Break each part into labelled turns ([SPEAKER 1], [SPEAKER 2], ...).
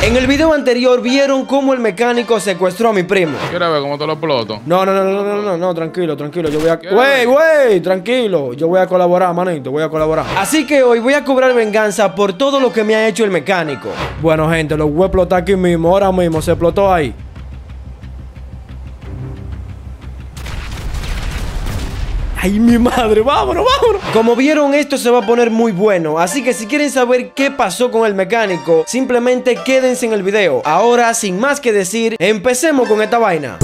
[SPEAKER 1] En el video anterior vieron cómo el mecánico secuestró a mi primo.
[SPEAKER 2] ¿Quieres ver cómo te lo exploto?
[SPEAKER 1] No, tranquilo. Yo voy a... Wey, tranquilo. Yo voy a colaborar, manito, voy a colaborar. Así que hoy voy a cobrar venganza por todo lo que me ha hecho el mecánico. Bueno, gente, lo voy a explotar aquí mismo, ahora mismo, se explotó ahí. ¡Ay, mi madre! ¡Vámonos! Como vieron, esto se va a poner muy bueno. Así que si quieren saber qué pasó con el mecánico, simplemente quédense en el video. Ahora, sin más que decir, empecemos con esta vaina.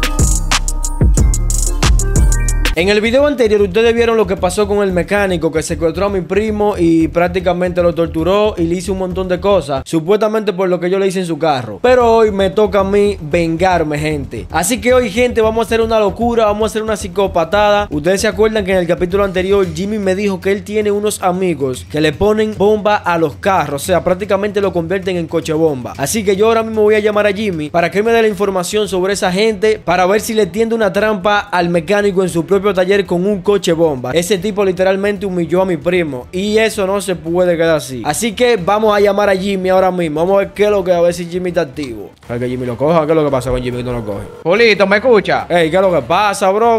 [SPEAKER 1] En el video anterior ustedes vieron lo que pasó con el mecánico que secuestró a mi primo y prácticamente lo torturó y le hizo un montón de cosas, supuestamente por lo que yo le hice en su carro. Pero hoy me toca a mí vengarme, gente. Así que hoy, gente, vamos a hacer una locura, vamos a hacer una psicopatada. Ustedes se acuerdan que en el capítulo anterior Jimmy me dijo que él tiene unos amigos que le ponen bomba a los carros, o sea, prácticamente lo convierten en coche bomba. Así que yo ahora mismo voy a llamar a Jimmy para que él me dé la información sobre esa gente, para ver si le tiende una trampa al mecánico en su propio taller con un coche bomba. Ese tipo literalmente humilló a mi primo y eso no se puede quedar así. Así que vamos a llamar a Jimmy ahora mismo. Vamos a ver qué es lo que, a ver si Jimmy está activo. Para que Jimmy lo coja. ¿Qué es lo que pasa con Jimmy que no lo coge?
[SPEAKER 2] Julito, ¿me escucha?
[SPEAKER 1] Ey, ¿qué es lo que pasa, bro?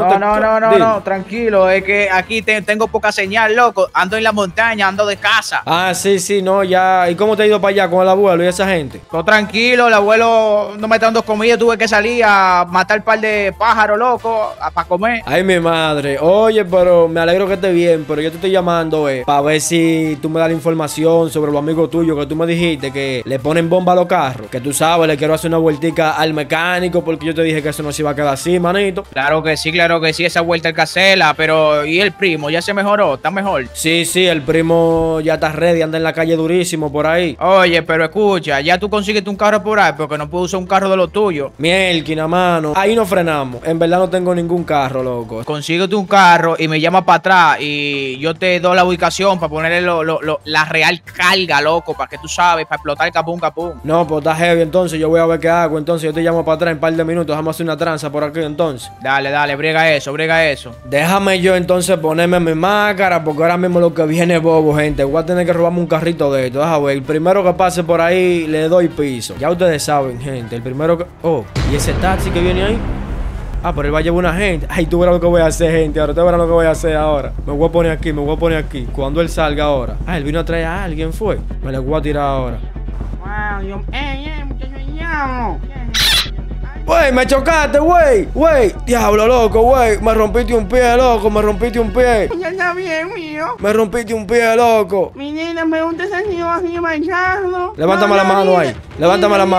[SPEAKER 2] No, tranquilo. Es que aquí tengo poca señal, loco. Ando en la montaña, ando de casa.
[SPEAKER 1] Ah, sí, no, ya. ¿Y cómo te ha ido para allá con el abuelo y esa gente?
[SPEAKER 2] Todo tranquilo, el abuelo no me está dando comida. Tuve que salir a matar un par de pájaros, loco, para comer.
[SPEAKER 1] Ay, mi madre. Oye, pero me alegro que esté bien, pero yo te estoy llamando, para ver si tú me das la información sobre los amigos tuyos que tú me dijiste que le ponen bomba a los carros. Que tú sabes, le quiero hacer una vueltica al mecánico porque yo te dije que eso no se iba a quedar así, manito.
[SPEAKER 2] Claro que sí, esa vuelta el casela, pero ¿y el primo? ¿Ya se mejoró? ¿Está mejor?
[SPEAKER 1] Sí, el primo ya está ready, anda en la calle durísimo por ahí.
[SPEAKER 2] Oye, pero escucha, ya tú consigues un carro por ahí porque no puedo usar un carro de los tuyos.
[SPEAKER 1] Mielquina, mano. Ahí no frenamos. En verdad no tengo ningún carro, loco.
[SPEAKER 2] Consíguete un carro y me llama para atrás y yo te doy la ubicación para ponerle la real carga, loco, para que tú sabes, para explotar capum.
[SPEAKER 1] No, pues está heavy, entonces yo voy a ver qué hago. Entonces yo te llamo para atrás en un par de minutos. Vamos a hacer una tranza por aquí, entonces.
[SPEAKER 2] Dale, brega eso.
[SPEAKER 1] Déjame yo entonces ponerme mi máscara porque ahora mismo lo que viene es bobo, gente. Voy a tener que robarme un carrito de esto. Déjame ver, el primero que pase por ahí le doy piso. Ya ustedes saben, gente, el primero que... Oh, ¿y ese taxi que viene ahí? Ah, pero él va a llevar una gente. Ay, tú verás lo que voy a hacer, gente. Ahora, tú verás lo que voy a hacer ahora. Me voy a poner aquí. Cuando él salga ahora. Ah, él vino a traer a alguien, fue. Me le voy a tirar ahora.
[SPEAKER 3] Wow, muchacho,
[SPEAKER 1] Wey, me chocaste, wey. Diablo, loco, wey. Me rompiste un pie, loco.
[SPEAKER 3] ya está bien, mío.
[SPEAKER 1] Me rompiste un pie, loco.
[SPEAKER 3] Mi nena, me gusta ese niño así bailando.
[SPEAKER 1] Levántame la mano ahí. Levántame la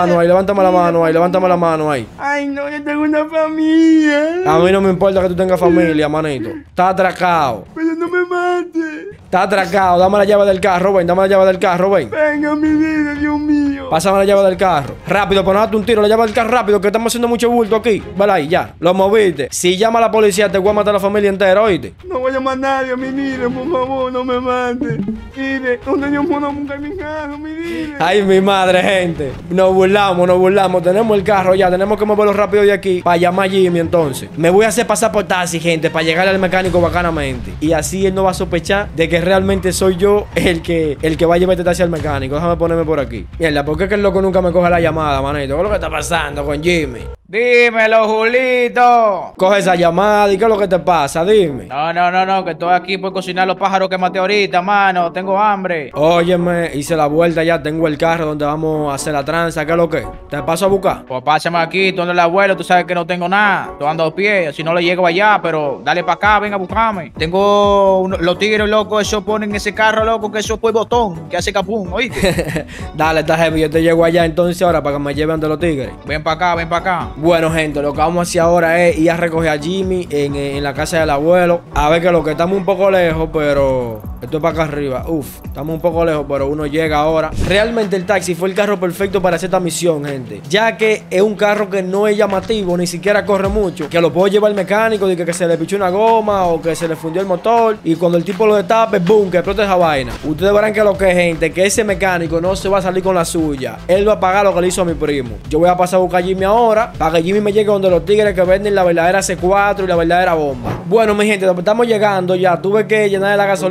[SPEAKER 1] mano ahí.
[SPEAKER 3] Ay, no, yo tengo una familia.
[SPEAKER 1] A mí no me importa que tú tengas familia, manito. Está atracado.
[SPEAKER 3] Pero no me mates.
[SPEAKER 1] Está atracado. Dame la llave del carro, ven.
[SPEAKER 3] Venga, mi vida, Dios mío.
[SPEAKER 1] Pásame la llave del carro. Rápido, ponete un tiro. La llave del carro rápido, que estamos haciendo mucho bulto aquí. Vale ahí, ya. Lo moviste. Si llama a la policía, te voy a matar a la familia entera, ¿oíste?
[SPEAKER 3] No voy a llamar a nadie, mi vida, por favor, no me mates. Mire, ¿dónde yo puedo buscar mi carro, mi vida?
[SPEAKER 1] Ay, mi madre, gente. Nos burlamos. Tenemos el carro ya. Tenemos que moverlo rápido de aquí para llamar a Jimmy, entonces. Me voy a hacer pasar por taxi, gente, para llegar al mecánico bacanamente. Y así él no va a sospechar de que realmente soy yo el que va a llevar este taxi al mecánico. Déjame ponerme por aquí. Mierda, ¿por qué que el loco nunca me coge la llamada, manito? ¿Qué es lo que está pasando con Jimmy?
[SPEAKER 2] Dímelo, Julito.
[SPEAKER 1] Coge esa llamada y ¿qué es lo que te pasa? Dime.
[SPEAKER 2] No, que estoy aquí por cocinar los pájaros que maté ahorita, mano. Tengo hambre.
[SPEAKER 1] Óyeme, hice la vuelta ya, tengo el carro donde vamos a hacer la tranza. ¿Qué es lo que? ¿Te paso a buscar?
[SPEAKER 2] Pues pásame aquí, tú donde el abuelo, tú sabes que no tengo nada. Tú ando a pie, si no le llego allá, pero dale para acá, venga a buscarme. Tengo los tigres, loco, eso ponen ese carro, loco, que eso fue botón, que hace capum, ¿oíste?
[SPEAKER 1] Dale, está heavy, yo te llego allá entonces ahora para que me lleven de los tigres.
[SPEAKER 2] Ven para acá.
[SPEAKER 1] Bueno, gente, lo que vamos a hacer ahora es ir a recoger a Jimmy en la casa del abuelo. A ver, que lo que estamos un poco lejos, pero esto es para acá arriba. Estamos un poco lejos, pero uno llega ahora. Realmente el taxi fue el carro perfecto para hacer esta misión, gente, ya que es un carro que no es llamativo, ni siquiera corre mucho, que lo puedo llevar al mecánico de que se le pichó una goma o que se le fundió el motor y cuando el tipo lo destape, boom, que explote esa vaina. Ustedes verán que lo que es, gente, que ese mecánico no se va a salir con la suya. Él va a pagar lo que le hizo a mi primo. Yo voy a pasar a buscar a Jimmy ahora para que Jimmy me llegue donde los tigres que venden la verdadera C4 y la verdadera bomba. Bueno, mi gente, estamos llegando ya. Tuve que llenar la gasolina del carro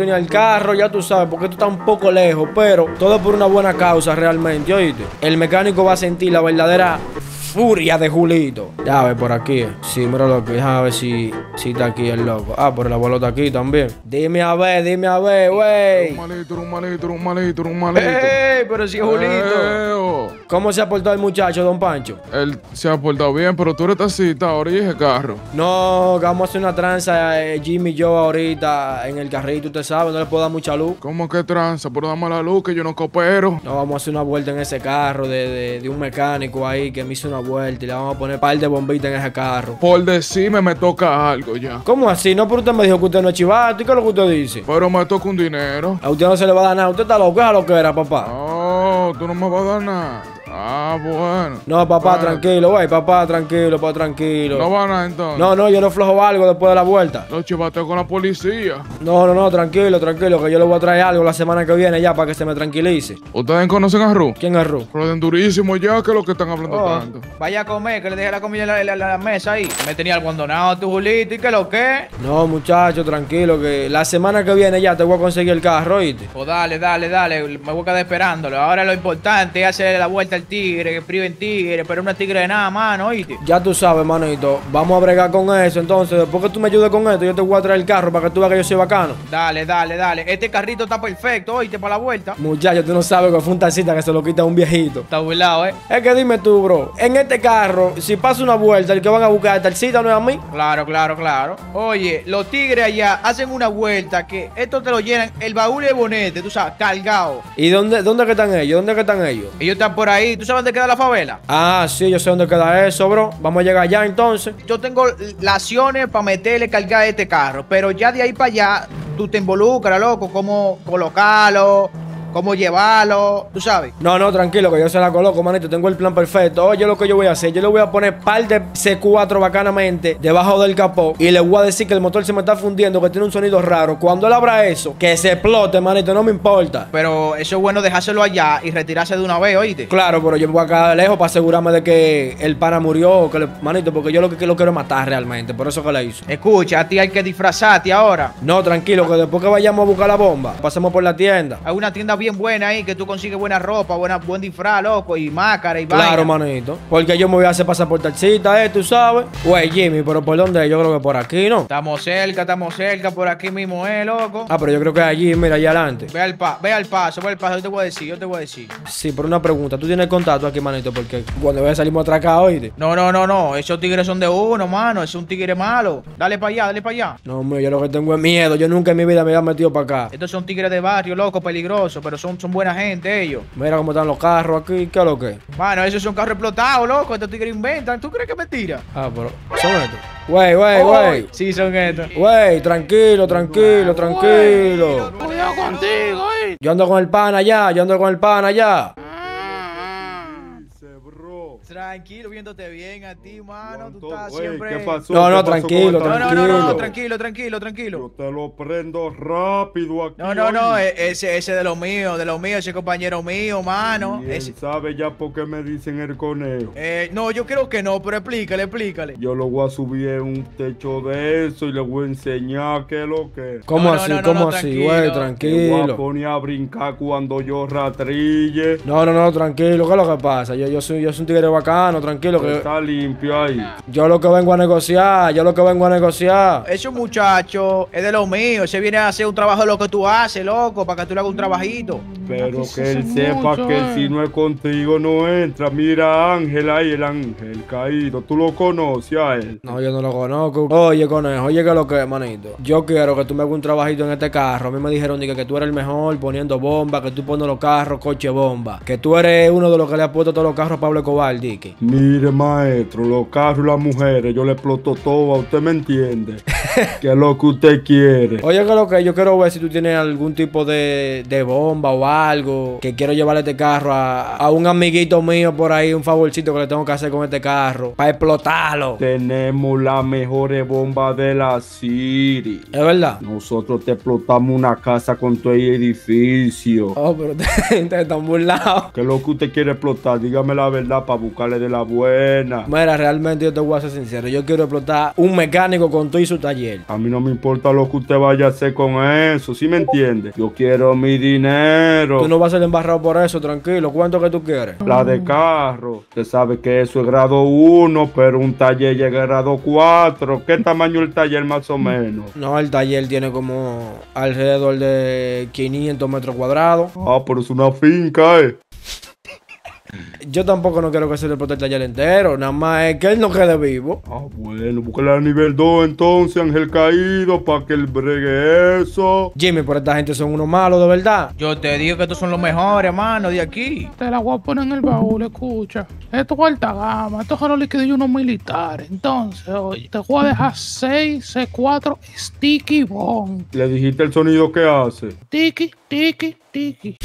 [SPEAKER 1] carro, ya tú sabes, porque esto está un poco lejos, pero todo por una buena causa realmente, ¿oíste? El mecánico va a sentir la verdadera furia de Julito. Ya ve por aquí. Sí, mira lo que, déjame ver si está aquí el loco. Ah, pero el abuelo está aquí también. Dime a ver, güey.
[SPEAKER 3] Un malito.
[SPEAKER 2] ¡Ey! Pero si es Julito.
[SPEAKER 1] ¿Cómo se ha portado el muchacho, don Pancho?
[SPEAKER 3] Él se ha portado bien, pero tú eres tacita, ahora y ese carro.
[SPEAKER 1] No, que vamos a hacer una tranza, Jimmy y yo ahorita en el carrito, usted sabe, no le puedo dar mucha luz.
[SPEAKER 3] ¿Cómo que tranza? Pero dame la luz que yo no coopero.
[SPEAKER 1] No, vamos a hacer una vuelta en ese carro de un mecánico ahí que me hizo una vuelta y le vamos a poner un par de bombitas en ese carro.
[SPEAKER 3] Por decirme me toca algo ya.
[SPEAKER 1] ¿Cómo así? No, pero usted me dijo que usted no es chivato. ¿Y qué es lo que usted dice?
[SPEAKER 3] Pero me toca un dinero.
[SPEAKER 1] A usted no se le va a dar nada. Usted está loco, es lo que era, papá.
[SPEAKER 3] No, tú no me vas a dar nada. Ah, bueno.
[SPEAKER 1] No, papá,
[SPEAKER 3] Bueno.
[SPEAKER 1] tranquilo, güey, papá, tranquilo.
[SPEAKER 3] No va nada entonces.
[SPEAKER 1] No, yo no flojo algo después de la vuelta.
[SPEAKER 3] Lo chivateo con la policía.
[SPEAKER 1] No, tranquilo, que yo le voy a traer algo la semana que viene ya para que se me tranquilice.
[SPEAKER 3] ¿Ustedes conocen a Ru?
[SPEAKER 1] ¿Quién es Ru?
[SPEAKER 3] Pero durísimo ya, que es lo que están hablando
[SPEAKER 2] Oh,
[SPEAKER 3] tanto.
[SPEAKER 2] vaya a comer, que le dejé la comida en la mesa ahí. Me tenía abandonado tu Julito, ¿y qué lo que?
[SPEAKER 1] No, muchacho, tranquilo, que la semana que viene ya te voy a conseguir el carro, ¿oíste?
[SPEAKER 2] Pues dale, me voy a quedar esperándolo. Ahora lo importante es hacerle la vuelta al tigre, que priven tigre, pero no es tigre de nada, mano, ¿oíste?
[SPEAKER 1] Ya tú sabes, manito, vamos a bregar con eso. Entonces, después que tú me ayudes con esto, yo te voy a traer el carro para que tú veas que yo soy bacano.
[SPEAKER 2] Dale. Este carrito está perfecto, ¿oíste? Para la vuelta.
[SPEAKER 1] Muchacho, tú no sabes que fue un taxista que se lo quita un viejito.
[SPEAKER 2] Está burlado, ¿eh?
[SPEAKER 1] Es que dime tú, bro, en este carro, si pasa una vuelta, el que van a buscar el taxista no es a mí.
[SPEAKER 2] Claro. Oye, los tigres allá hacen una vuelta que esto te lo llenan el baúl de bonete, tú sabes, cargado.
[SPEAKER 1] ¿Y dónde que están ellos? ¿Dónde que están ellos?
[SPEAKER 2] Ellos están por ahí. ¿Tú sabes dónde queda la favela?
[SPEAKER 1] Ah, sí, yo sé dónde queda eso, bro. Vamos a llegar allá entonces.
[SPEAKER 2] Yo tengo las acciones para meterle cargar a este carro, pero ya de ahí para allá tú te involucras, loco, cómo colocarlo, cómo llevarlo, tú sabes.
[SPEAKER 1] No, tranquilo, que yo se la coloco, manito. Tengo el plan perfecto. Oye, lo que yo voy a hacer, yo le voy a poner par de C4 bacanamente debajo del capó y le voy a decir que el motor se me está fundiendo, que tiene un sonido raro. Cuando él abra eso, que se explote, manito, no me importa.
[SPEAKER 2] Pero eso es bueno dejárselo allá y retirarse de una vez, ¿oíste?
[SPEAKER 1] Claro, pero yo me voy a quedar lejos para asegurarme de que el pana murió, manito, porque yo lo quiero es matar realmente, por eso que le hizo.
[SPEAKER 2] Escucha, a ti hay que disfrazarte ahora.
[SPEAKER 1] No, tranquilo, que después que vayamos a buscar la bomba, pasemos por la tienda.
[SPEAKER 2] Hay una tienda bien buena ahí que tú consigues buena ropa, buen disfraz, loco, y máscara y
[SPEAKER 1] Claro,
[SPEAKER 2] vaina.
[SPEAKER 1] manito. Porque yo me voy a hacer pasar por taxista, tú sabes. Güey, Jimmy, pero ¿por dónde? Yo creo que por aquí, ¿no?
[SPEAKER 2] Estamos cerca, por aquí mismo, loco.
[SPEAKER 1] Ah, pero yo creo que allí, mira, allá adelante.
[SPEAKER 2] Ve al paso, yo te voy a decir.
[SPEAKER 1] Sí, pero una pregunta. ¿Tú tienes contacto aquí, manito? Porque cuando vaya salimos atracados, ¿oíste?
[SPEAKER 2] No, esos tigres son de uno, mano, es un tigre malo. Dale para allá.
[SPEAKER 1] No, hombre, yo lo que tengo es miedo. Yo nunca en mi vida me había metido para acá.
[SPEAKER 2] Estos son tigres de barrio, loco, peligrosos, pero son buena gente ellos.
[SPEAKER 1] Mira cómo están los carros aquí. ¿Qué es lo que es?
[SPEAKER 2] Mano, esos son carros explotados, loco, estos tigres inventan. ¿Tú crees que es mentira?
[SPEAKER 1] Ah, pero son estos. Güey.
[SPEAKER 2] Sí, son estos.
[SPEAKER 1] Güey, tranquilo.
[SPEAKER 3] Cuidado contigo,
[SPEAKER 1] Yo ando con el pan allá.
[SPEAKER 2] Tranquilo, viéndote bien a ti, mano. Tú estás
[SPEAKER 3] Güey,
[SPEAKER 2] siempre.
[SPEAKER 3] ¿qué pasó?
[SPEAKER 1] No,
[SPEAKER 3] ¿Qué pasó
[SPEAKER 1] tranquilo,
[SPEAKER 3] con el
[SPEAKER 2] No,
[SPEAKER 3] tranquilo?
[SPEAKER 2] tranquilo.
[SPEAKER 3] Yo te lo prendo rápido aquí.
[SPEAKER 2] No, ese de lo mío, ese compañero mío, mano.
[SPEAKER 3] Y él sabe ya por qué me dicen el conejo.
[SPEAKER 2] No, yo creo que no, pero explícale.
[SPEAKER 3] Yo lo voy a subir en un techo de eso y le voy a enseñar qué es lo que es.
[SPEAKER 1] ¿Cómo
[SPEAKER 2] No,
[SPEAKER 1] así?
[SPEAKER 2] no,
[SPEAKER 1] ¿Cómo
[SPEAKER 2] no,
[SPEAKER 1] así,
[SPEAKER 2] tranquilo.
[SPEAKER 1] güey?
[SPEAKER 3] Me voy a
[SPEAKER 1] Tranquilo.
[SPEAKER 3] poner a brincar cuando yo ratrille.
[SPEAKER 1] No, tranquilo. ¿Qué es lo que pasa? Yo soy un tigre bacano, tranquilo. Que
[SPEAKER 3] Está limpio ahí.
[SPEAKER 1] yo lo que vengo a negociar.
[SPEAKER 2] Ese muchacho es de lo mío. Ese viene a hacer un trabajo de lo que tú haces, loco, para que tú le hagas un trabajito.
[SPEAKER 3] Pero que él sepa que si no es contigo no entra. Mira a Ángel ahí, el ángel caído. Tú lo conoces a él.
[SPEAKER 1] No, yo no lo conozco. Oye, conejo, oye, ¿qué es lo que es, manito? Yo quiero que tú me hagas un trabajito en este carro. A mí me dijeron que tú eres el mejor poniendo bomba, que tú pones los carros, coche bomba. Que tú eres uno de los que le ha puesto todos los carros a Pablo Escobar, Dicky.
[SPEAKER 3] Mire, maestro, los carros y las mujeres, yo le exploto todo, ¿usted me entiende? Que es lo que usted quiere.
[SPEAKER 1] Oye, ¿qué es lo que es? Yo quiero ver si tú tienes algún tipo de bomba o algo, que quiero llevarle este carro a un amiguito mío por ahí, un favorcito que le tengo que hacer con este carro, para explotarlo.
[SPEAKER 3] Tenemos las mejores bombas de la City.
[SPEAKER 1] ¿Es verdad?
[SPEAKER 3] Nosotros te explotamos una casa con todo el edificio.
[SPEAKER 1] Oh, pero ustedes están burlados.
[SPEAKER 3] ¿Qué es lo que usted quiere explotar? Dígame la verdad para buscarle de la buena.
[SPEAKER 1] Mira, realmente yo te voy a ser sincero. Yo quiero explotar un mecánico con todo y su taller.
[SPEAKER 3] A mí no me importa lo que usted vaya a hacer con eso, ¿sí me entiende? Yo quiero mi dinero.
[SPEAKER 1] Tú no vas a ser embarrado por eso, tranquilo. ¿Cuánto que tú quieres?
[SPEAKER 3] La de carro. Usted sabe que eso es grado 1, pero un taller llega a grado 4. ¿Qué tamaño el taller más o menos?
[SPEAKER 1] No, el taller tiene como alrededor de 500 metros cuadrados.
[SPEAKER 3] Ah, pero es una finca,
[SPEAKER 1] Yo tampoco no quiero que se le explote el taller entero. Nada más es que él no quede vivo.
[SPEAKER 3] Ah, bueno, búscale a nivel 2 entonces, Ángel Caído, para que él bregue eso.
[SPEAKER 1] Jimmy, pero esta gente son unos malos, de verdad.
[SPEAKER 2] Yo te digo que estos son los mejores, hermano, de aquí.
[SPEAKER 4] Te la voy a poner en el baúl, escucha. Esto es alta gama, esto es lo líquido y unos militares. Entonces, oye, te voy a dejar 6 C4 Sticky Bomb.
[SPEAKER 3] Le dijiste el sonido que hace.
[SPEAKER 4] Tiki, tiki, tiki.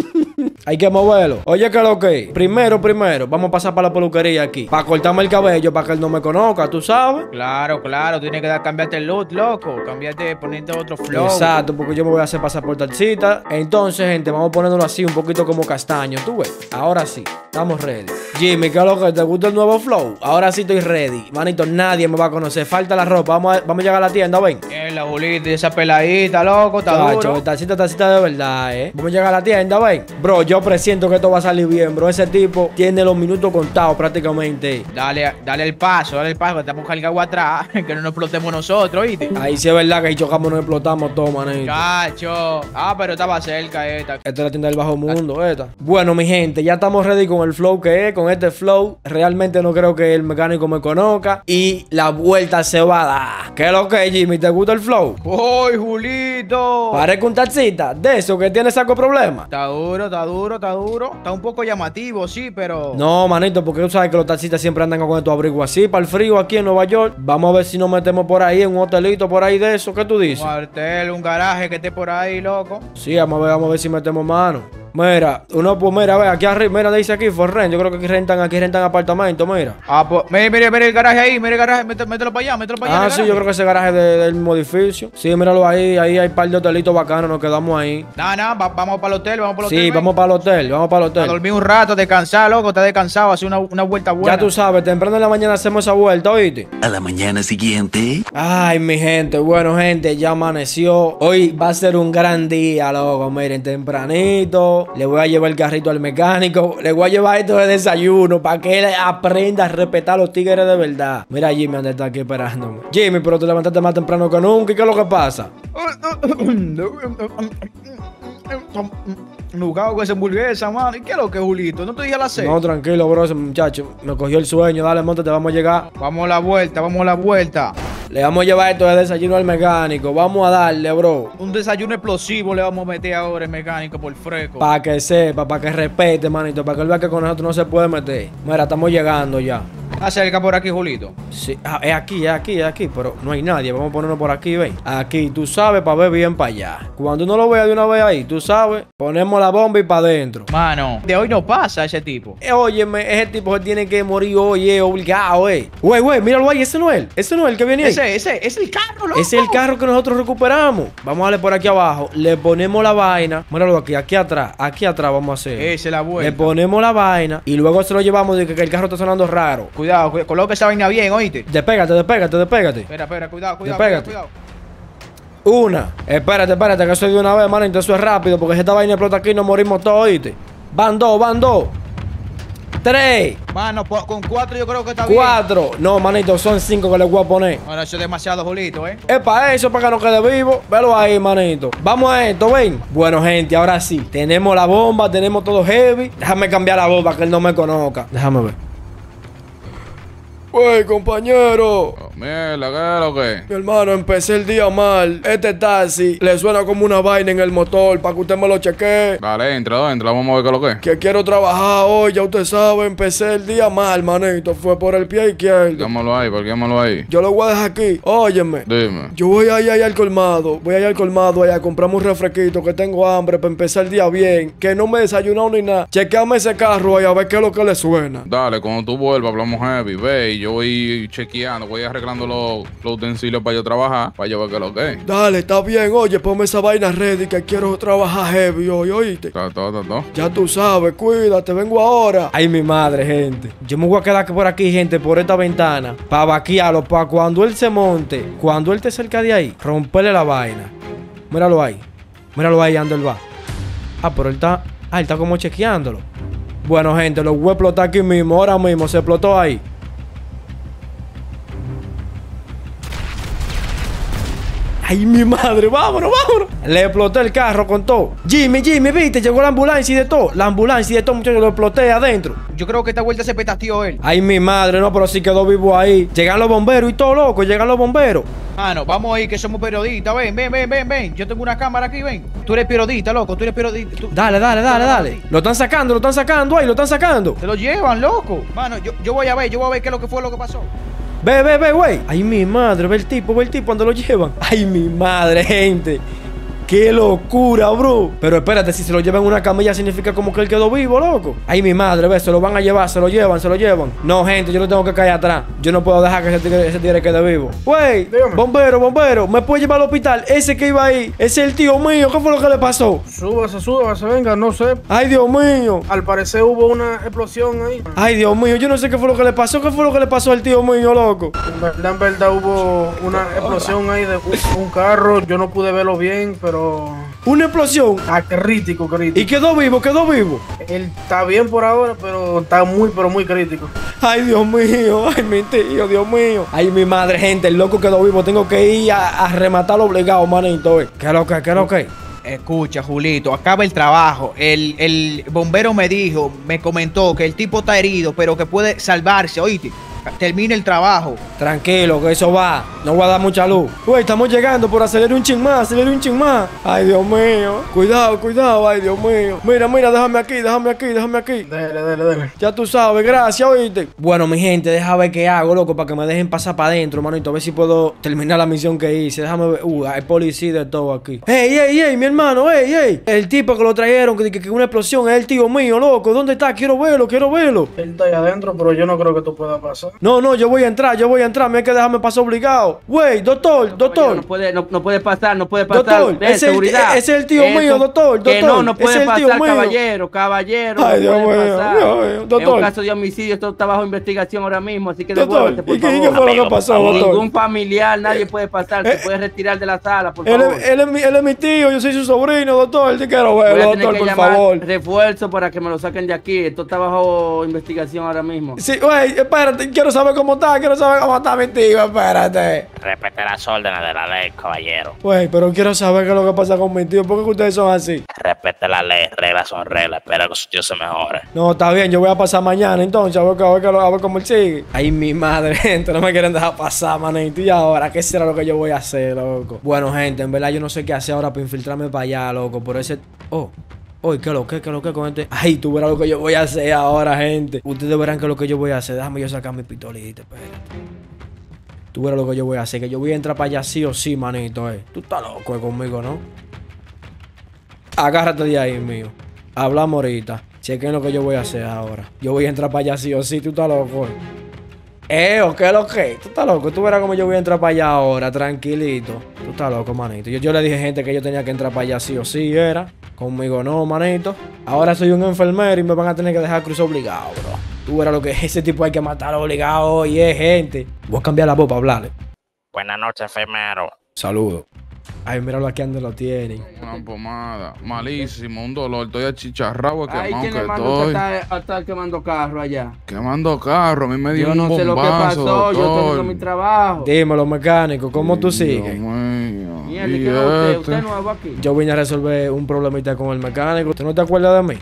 [SPEAKER 1] Hay que moverlo. Oye, ¿qué es lo que? Primero, vamos a pasar para la peluquería aquí. Para cortarme el cabello, para que él no me conozca, ¿tú sabes?
[SPEAKER 2] Claro, tienes que cambiarte el look, loco. Cambiarte, ponerte otro flow.
[SPEAKER 1] Exacto, porque yo me voy a hacer pasar por talcita. Entonces, gente, vamos poniéndolo así, un poquito como castaño, ¿tú ves? Ahora sí, estamos ready. Jimmy, ¿qué es lo que? ¿Te gusta el nuevo flow? Ahora sí estoy ready. Manito, nadie me va a conocer. Falta la ropa. Vamos a llegar a la tienda, ven.
[SPEAKER 2] La bolita y esa peladita, loco, está duro.
[SPEAKER 1] Tacita de verdad, Vamos a llegar a la tienda, ven. Bro, yo presiento que esto va a salir bien, bro. Ese tipo tiene los minutos contados prácticamente.
[SPEAKER 2] Dale el paso, que estamos cargados atrás, que no nos explotemos nosotros, ¿viste?
[SPEAKER 1] Ahí sí es verdad que si chocamos nos explotamos todo, manito.
[SPEAKER 2] Cacho. Pero estaba cerca esta.
[SPEAKER 1] Esta es la tienda del bajo mundo, esta. Bueno, mi gente, ya estamos ready con el flow que es, con este flow. Realmente no creo que el mecánico me conozca y la vuelta se va a dar. ¿Qué es lo que es, Jimmy? ¿Te gusta el flow?
[SPEAKER 2] ¡Uy, Julito!
[SPEAKER 1] Parezca un taxista de eso que tiene saco problema.
[SPEAKER 2] Está duro. Está un poco llamativo, sí, pero...
[SPEAKER 1] No, manito, porque tú sabes que los taxistas siempre andan con estos abrigos así para el frío aquí en Nueva York. Vamos a ver si nos metemos por ahí en un hotelito por ahí de eso. ¿Qué tú dices?
[SPEAKER 2] Un hotel, un garaje que esté por ahí, loco.
[SPEAKER 1] Sí, vamos a ver si metemos mano. Mira, mira, ve, aquí arriba, mira, dice aquí, for rent. Yo creo que aquí rentan apartamentos, mira.
[SPEAKER 2] Pues, mira el garaje ahí, mételo para allá,
[SPEAKER 1] sí, yo creo que ese garaje es del mismo edificio. Sí, míralo ahí hay un par de hotelitos bacanos, nos quedamos ahí.
[SPEAKER 2] Vamos para el hotel,
[SPEAKER 1] Sí, vamos para el hotel,
[SPEAKER 2] A dormir un rato, descansar, loco, está descansado, hacer una vuelta buena.
[SPEAKER 1] Ya tú sabes, temprano en la mañana hacemos esa vuelta, ¿oíste?
[SPEAKER 5] A la mañana siguiente.
[SPEAKER 1] Ay, mi gente, bueno, gente, ya amaneció. Hoy va a ser un gran día, loco, miren, tempranito. Le voy a llevar el carrito al mecánico. Le voy a llevar esto de desayuno para que él aprenda a respetar a los tigres de verdad. Mira, Jimmy, anda está aquí esperándome. Jimmy, pero te levantaste más temprano que nunca. ¿Y qué es lo que pasa?
[SPEAKER 2] Nugado con esa hamburguesa, mano. ¿Y qué es lo que es, Julito? ¿No te dije a las 6?
[SPEAKER 1] No, tranquilo, bro, ese muchacho me cogió el sueño. Dale, monte, te vamos a llegar.
[SPEAKER 2] Vamos a la vuelta.
[SPEAKER 1] Le vamos a llevar esto de desayuno al mecánico. Vamos a darle, bro.
[SPEAKER 2] Un desayuno explosivo le vamos a meter ahora al mecánico por fresco.
[SPEAKER 1] Para que sepa, para que respete, manito. Para que él vea que con nosotros no se puede meter. Mira, estamos llegando ya.
[SPEAKER 2] Acerca por aquí, Julito.
[SPEAKER 1] Sí, es aquí, pero no hay nadie. Vamos a ponernos por aquí, ven. Aquí, tú sabes, para ver bien para allá. Cuando uno lo vea de una vez ahí, tú sabes, ponemos la bomba y para adentro.
[SPEAKER 2] Mano, de hoy no pasa ese tipo.
[SPEAKER 1] Óyeme, ese tipo se tiene que morir hoy, obligado, Güey, míralo ahí, ese no es el que viene ahí.
[SPEAKER 2] Ese es el carro, loco.
[SPEAKER 1] Ese es el carro que nosotros recuperamos. Vamos a darle por aquí abajo, le ponemos la vaina. Míralo aquí atrás vamos a hacer.
[SPEAKER 2] Esa es la vuelta.
[SPEAKER 1] Le ponemos la vaina y luego se lo llevamos de que el carro está sonando raro.
[SPEAKER 2] Cuidado, coloca esa vaina bien, oíste.
[SPEAKER 1] Despégate.
[SPEAKER 2] Espera, cuidado.
[SPEAKER 1] Una. Espérate, que soy de una vez, mano. Entonces eso es rápido, porque si esta vaina explota aquí nos morimos todos, oíste. Van dos. 3.
[SPEAKER 2] Mano, con 4 yo creo que está bien.
[SPEAKER 1] 4. No, manito, son 5 que le voy a poner.
[SPEAKER 2] Bueno, eso es demasiado, Julito,
[SPEAKER 1] Es para eso, para que no quede vivo. Velo ahí, manito. Vamos a esto, ven. Bueno, gente, ahora sí. Tenemos la bomba, tenemos todo heavy. Déjame cambiar la bomba, que él no me conozca. Déjame ver. Wey, compañero.
[SPEAKER 6] Mierda, ¿qué es lo que?
[SPEAKER 1] Mi hermano, empecé el día mal. Este taxi le suena como una vaina en el motor para que usted me lo chequee.
[SPEAKER 6] Dale, entra, vamos a ver qué es lo que.
[SPEAKER 1] Que quiero trabajar hoy, ya usted sabe. Empecé el día mal, manito. Fue por el pie izquierdo.
[SPEAKER 6] Parquémoslo ahí.
[SPEAKER 1] Yo lo voy a dejar aquí. Óyeme.
[SPEAKER 6] Dime.
[SPEAKER 1] Yo voy allá al colmado. Voy allá al colmado allá a comprarme un refresquito que tengo hambre para empezar el día bien. Que no me he desayunado ni nada. Chequeame ese carro ahí a ver qué es lo que le suena.
[SPEAKER 6] Dale, cuando tú vuelvas hablamos heavy, ve, y yo voy chequeando, voy arreglando los utensilios para yo trabajar, para yo ver qué es lo que es.
[SPEAKER 1] Dale, está bien. Oye, ponme esa vaina ready que quiero trabajar heavy hoy, ¿oíste?
[SPEAKER 6] Está todo.
[SPEAKER 1] Ya tú sabes, cuídate, vengo ahora. Ay, mi madre, gente. Yo me voy a quedar por aquí, gente, por esta ventana, para vaquearlo, para cuando él se monte, cuando él esté cerca de ahí, romperle la vaina. Míralo ahí, ando él va. Pero él está como chequeándolo. Bueno, gente, lo voy a explotar aquí mismo, ahora mismo, se explotó ahí. Ay, mi madre, vámonos. Le exploté el carro con todo. Jimmy, viste, llegó la ambulancia y de todo. Muchachos, lo exploté adentro.
[SPEAKER 2] Yo creo que esta vuelta se petateó él.
[SPEAKER 1] Ay, mi madre, no, pero sí quedó vivo ahí. Llegan los bomberos y todo, loco,
[SPEAKER 2] Mano, vamos ahí, que somos periodistas. Ven. Yo tengo una cámara aquí, ven. Tú eres periodista, loco, tú eres periodista.
[SPEAKER 1] Dale. Lo están sacando ahí, lo están sacando.
[SPEAKER 2] Se lo llevan, loco. Mano, yo voy a ver qué es lo que fue lo que pasó.
[SPEAKER 1] Ve, güey. Ay, mi madre, ve el tipo cuando lo llevan. Ay, mi madre, gente. ¡Qué locura, bro! Pero espérate, si se lo llevan en una camilla significa como que él quedó vivo, loco. Ay, mi madre, ve, se lo van a llevar, se lo llevan. No, gente, yo no tengo que caer atrás. Yo no puedo dejar que ese tigre quede vivo. Güey, bombero, ¿me puede llevar al hospital? Ese que iba ahí, ese es el tío mío. ¿Qué fue lo que le pasó?
[SPEAKER 7] Súbase, venga, no sé.
[SPEAKER 1] Ay, Dios mío.
[SPEAKER 7] Al parecer hubo una explosión ahí.
[SPEAKER 1] Ay, Dios mío, yo no sé qué fue lo que le pasó. ¿Qué fue lo que le pasó al tío mío, loco?
[SPEAKER 7] En verdad hubo una explosión ahí de un carro. Yo no pude verlo bien, pero...
[SPEAKER 1] ¿Una explosión?
[SPEAKER 7] Crítico.
[SPEAKER 1] ¿Y quedó vivo?
[SPEAKER 7] Él está bien por ahora, pero está muy crítico.
[SPEAKER 1] Ay, Dios mío, ay, mi tío, Dios mío. Ay, mi madre, gente, el loco quedó vivo. Tengo que ir a rematarlo obligado, manito. ¿Qué es lo que?
[SPEAKER 2] Escucha, Julito, acaba el trabajo. El bombero me comentó que el tipo está herido, pero que puede salvarse, ¿oíste? Termina el trabajo.
[SPEAKER 1] Tranquilo, que eso va. No voy a dar mucha luz. Güey, estamos llegando, por acelerar un chin más. Ay, Dios mío. Cuidado, ay, Dios mío. Mira, déjame aquí.
[SPEAKER 7] Dale.
[SPEAKER 1] Ya tú sabes, gracias, oíste. Bueno, mi gente, déjame ver qué hago, loco, para que me dejen pasar para adentro, manito. A ver si puedo terminar la misión que hice. Déjame ver. Hay policía de todo aquí. Ey, mi hermano, ey. El tipo que lo trajeron, que una explosión, es el tío mío, loco. ¿Dónde está? Quiero verlo.
[SPEAKER 7] Él está ahí adentro, pero yo no creo que tú puedas pasar.
[SPEAKER 1] No, yo voy a entrar. Me hay que dejarme pasar obligado. Güey, doctor.
[SPEAKER 8] No puede pasar.
[SPEAKER 1] Doctor, ese es el tío mío, doctor.
[SPEAKER 8] Que no puede pasar, caballero.
[SPEAKER 1] Ay, Dios mío, doctor.
[SPEAKER 8] Es un caso de homicidio, esto está bajo investigación ahora mismo, así que
[SPEAKER 1] doctor,
[SPEAKER 8] devuélvete, por
[SPEAKER 1] ¿y qué
[SPEAKER 8] favor.
[SPEAKER 1] fue lo que pasó, doctor?
[SPEAKER 8] Ningún familiar, nadie puede pasar, se puede retirar de la sala, por favor.
[SPEAKER 1] Él es mi tío, yo soy su sobrino, doctor. Te quiero verlo, doctor, por favor.
[SPEAKER 8] Refuerzo para que me lo saquen de aquí, esto está bajo investigación ahora mismo.
[SPEAKER 1] Sí, güey, espérate, quiero saber cómo está mi tío, espérate.
[SPEAKER 9] Respete las órdenes de la ley, caballero.
[SPEAKER 1] Güey, pero quiero saber qué es lo que pasa con mi tío. ¿Por qué ustedes son así?
[SPEAKER 9] Respete la ley, reglas son reglas. Espera que su tío se mejore.
[SPEAKER 1] No, está bien, yo voy a pasar mañana entonces, a ver cómo él sigue. Ay, mi madre, gente, no me quieren dejar pasar, manito. Y ahora, ¿qué será lo que yo voy a hacer, loco? Bueno, gente, en verdad yo no sé qué hacer ahora para infiltrarme para allá, loco. Por ese... Oye, ¿qué lo que con este? Ay, tú verás lo que yo voy a hacer ahora, gente. Ustedes verán qué es lo que yo voy a hacer. Déjame yo sacar mi pistolita, espérate. Tú verás lo que yo voy a hacer. Que yo voy a entrar para allá sí o sí, manito, Tú estás loco conmigo, ¿no? Agárrate de ahí, mío. Hablamos ahorita. Chequen lo que yo voy a hacer ahora. Yo voy a entrar para allá sí o sí. Tú estás loco, ¿o qué es lo que? Tú estás loco. Tú verás cómo yo voy a entrar para allá ahora, tranquilito. Tú estás loco, manito. Yo le dije a gente que yo tenía que entrar para allá sí o sí, era. Conmigo no, manito. Ahora soy un enfermero y me van a tener que dejar cruzar obligado, bro. Tú verás lo que es. Ese tipo hay que matarlo obligado hoy, gente. Voy a cambiar la voz para hablarle.
[SPEAKER 9] Buenas noches, enfermero.
[SPEAKER 1] Saludos. Ay, míralo aquí donde lo tienen.
[SPEAKER 6] Una pomada, malísimo, un dolor. Estoy achicharrado,
[SPEAKER 8] Ay,
[SPEAKER 6] quemado
[SPEAKER 8] ¿quién
[SPEAKER 6] que
[SPEAKER 8] le mandó
[SPEAKER 6] estoy.
[SPEAKER 8] a estar quemando carro allá?
[SPEAKER 6] Quemando carro, a mí me dio
[SPEAKER 8] Yo
[SPEAKER 6] un
[SPEAKER 8] no
[SPEAKER 6] bombazo,
[SPEAKER 8] sé lo que pasó,
[SPEAKER 6] doctor.
[SPEAKER 8] yo estoy haciendo mi trabajo.
[SPEAKER 1] Dímelo, mecánico, ¿cómo tú sigues?
[SPEAKER 6] Dios mío.
[SPEAKER 8] Mierda, ¿qué es usted? ¿Usted es nuevo aquí?
[SPEAKER 1] Yo vine a resolver un problemita con el mecánico. ¿Tú no te acuerdas de mí?
[SPEAKER 6] Oh,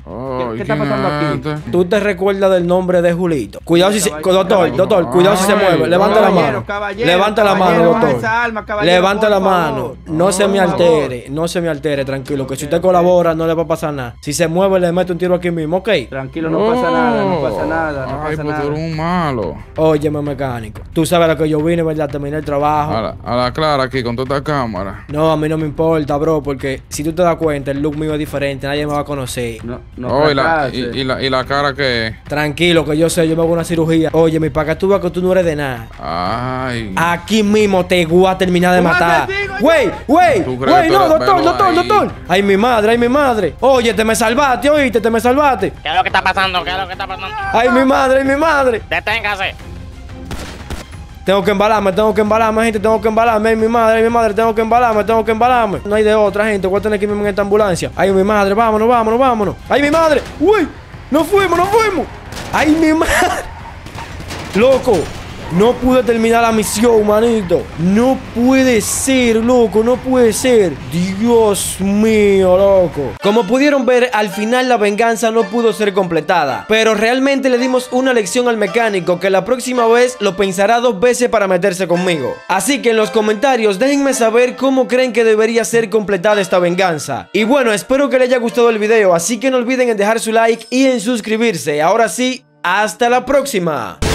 [SPEAKER 8] ¿Qué está pasando aquí?
[SPEAKER 1] ¿Tú te recuerdas del nombre de Julito? Cuidado si se... Doctor, cuidado si se mueve. Levanta la mano. Levanta la mano, doctor. Levanta la mano. No se me altere. No se me altere, tranquilo. Que si usted colabora, no le va a pasar nada. Si se mueve, le mete un tiro aquí mismo, ¿ok?
[SPEAKER 8] Tranquilo, no pasa nada, no pasa nada. No
[SPEAKER 6] Ay,
[SPEAKER 8] pasa
[SPEAKER 6] pues tú eres un malo.
[SPEAKER 1] Óyeme, mecánico. Tú sabes a lo que yo vine, ¿verdad? Terminé el trabajo.
[SPEAKER 6] A la clara aquí con toda esta cámara.
[SPEAKER 1] No, a mí no me importa, bro, porque si tú te das cuenta, el look mío es diferente, nadie me va a conocer.
[SPEAKER 6] Oh, y la cara que...
[SPEAKER 1] Tranquilo, que yo sé, yo me hago una cirugía. Oye, mi para que tú veas que tú no eres de nada.
[SPEAKER 6] Ay.
[SPEAKER 1] Aquí mismo te voy a terminar de matar. Güey, no, doctor. Ay, mi madre. Oye, te me salvaste, oíste, te me salvaste.
[SPEAKER 9] ¿Qué es lo que está pasando?
[SPEAKER 1] Ay, mi madre.
[SPEAKER 9] Deténgase.
[SPEAKER 1] Tengo que embalarme, gente, tengo que embalarme. Ay, mi madre, tengo que embalarme. No hay de otra, gente, voy a tener que irme en esta ambulancia. Ay, mi madre, vámonos. Ay, mi madre. Uy, nos fuimos. Ay, mi madre. Loco, no pude terminar la misión, manito. No puede ser, loco, no puede ser. Dios mío, loco. Como pudieron ver, al final la venganza no pudo ser completada. Pero realmente le dimos una lección al mecánico que la próxima vez lo pensará 2 veces para meterse conmigo. Así que en los comentarios déjenme saber cómo creen que debería ser completada esta venganza. Y bueno, espero que les haya gustado el video, así que no olviden en dejar su like y en suscribirse. Ahora sí, hasta la próxima.